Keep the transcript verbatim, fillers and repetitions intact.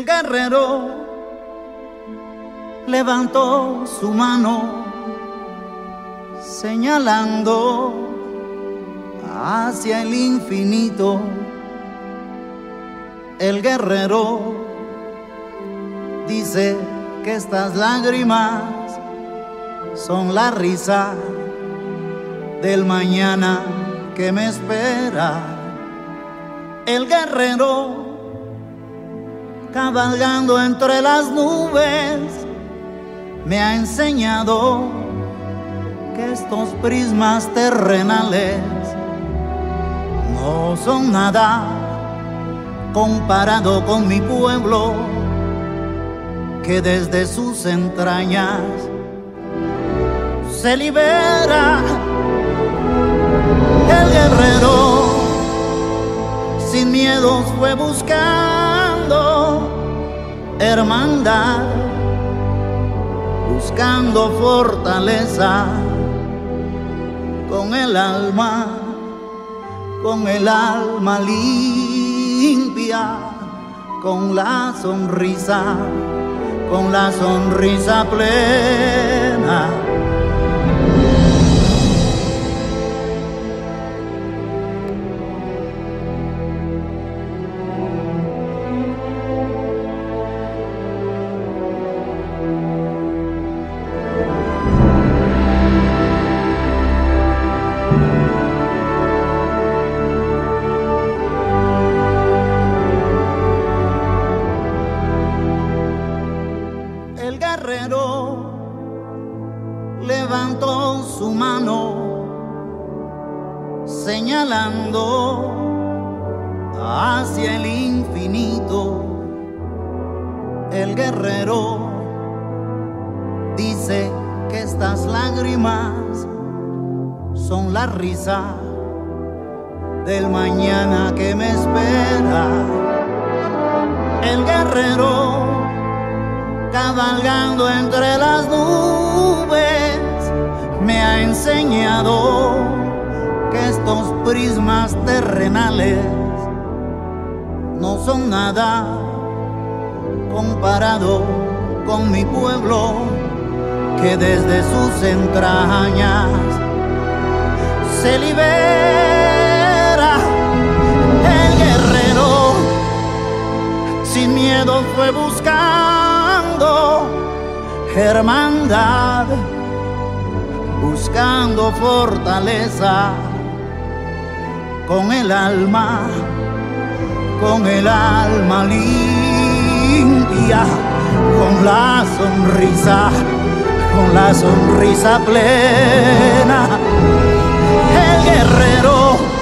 guerrero levantó su mano señalando hacia el infinito. El guerrero dice que estas lágrimas son la risa del mañana que me espera. El guerrero cabalgando entre las nubes me ha enseñado que estos prismas terrenales no son nada comparado con mi pueblo, que desde sus entrañas se libera. El guerrero sin miedos fue buscando hermandad, buscando fortaleza con el alma, con el alma limpia, con la sonrisa, con la sonrisa plena. El guerrero levantó su mano señalando hacia el infinito. El guerrero dice que estas lágrimas son la risa del mañana que me espera. El guerrero cabalgando entre las nubes me ha enseñado que estos prismas terrenales no son nada comparado con mi pueblo, que desde sus entrañas se libera. El guerrero sin miedo fue buscando hermandad, buscando fortaleza con el alma, con el alma limpia, con la sonrisa, con la sonrisa plena. El guerrero